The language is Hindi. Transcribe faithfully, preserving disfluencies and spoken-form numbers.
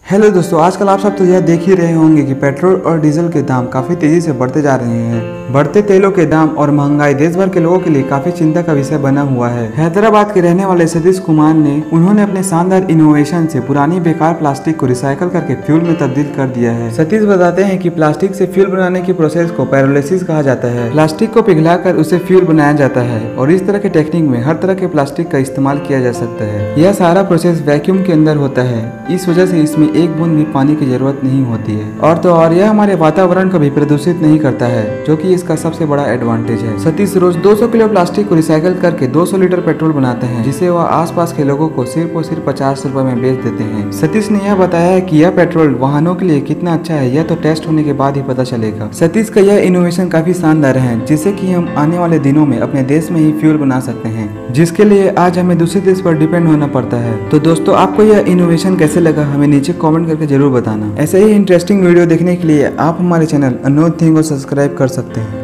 हेलो दोस्तों, आजकल आप सब तो यह देख ही रहे होंगे कि पेट्रोल और डीजल के दाम काफी तेजी से बढ़ते जा रहे हैं। बढ़ते तेलों के दाम और महंगाई देश भर के लोगों के लिए काफी चिंता का विषय बना हुआ है। हैदराबाद के रहने वाले सतीश कुमार ने उन्होंने अपने शानदार इनोवेशन से पुरानी बेकार प्लास्टिक को रिसाइकल करके फ्यूल में तब्दील कर दिया है। सतीश बताते हैं कि प्लास्टिक से फ्यूल बनाने की प्रोसेस को पैरोलिसिस कहा जाता है। प्लास्टिक को पिघलाकर उसे फ्यूल बनाया जाता है और इस तरह के टेक्निक में हर तरह के प्लास्टिक का इस्तेमाल किया जा सकता है। यह सारा प्रोसेस वैक्यूम के अंदर होता है, इस वजह से इसमें एक बूंद भी पानी की जरूरत नहीं होती है। और तो और यह हमारे वातावरण को भी प्रदूषित नहीं करता है, जो कि इसका सबसे बड़ा एडवांटेज है। सतीश रोज दो सौ किलो प्लास्टिक को रिसाइकल करके दो सौ लीटर पेट्रोल बनाते हैं, जिसे वह आसपास के लोगों को सिर्फ और सिर्फ पचास रुपए में बेच देते हैं। सतीश ने यह बताया है कि यह पेट्रोल वाहनों के लिए कितना अच्छा है, यह तो टेस्ट होने के बाद ही पता चलेगा। सतीश का यह इनोवेशन काफी शानदार है, जिससे कि हम आने वाले दिनों में अपने देश में ही फ्यूल बना सकते हैं, जिसके लिए आज हमें दूसरे देश पर डिपेंड होना पड़ता है। तो दोस्तों, आपको यह इनोवेशन कैसे लगा हमें नीचे कमेंट करके जरूर बताना। ऐसे ही इंटरेस्टिंग वीडियो देखने के लिए आप हमारे चैनल अननोन थिंग को सब्सक्राइब कर सकते हैं।